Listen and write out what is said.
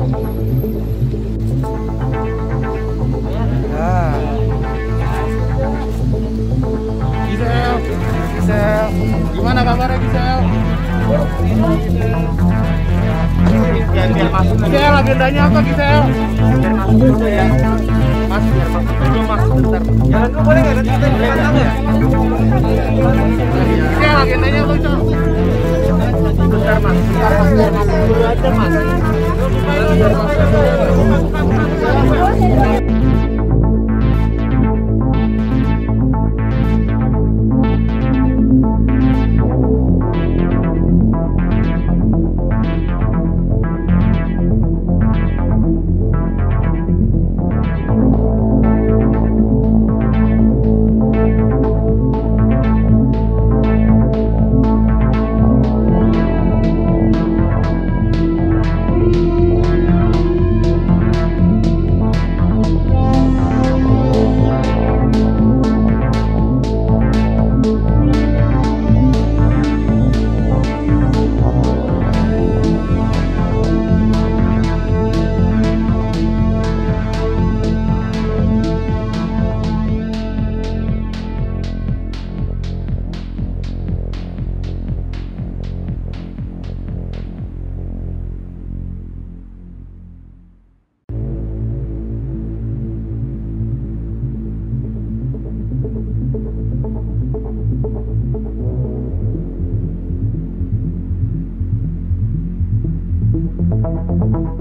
Gisel, Gisel, gimana kabarnya Gisel? Biar masuk. Gisel, agendanya apa Gisel? Biar masuk dulu ya. Mas, biar masuk dulu mas, bentar. Jalan dulu boleh nggak? Nanti kita di depan ya. Gisel, agendanya apa Gisel? Bentar mas, bentar mas, biar masuk dulu aja mas. Biar masuk dulu. Thank you.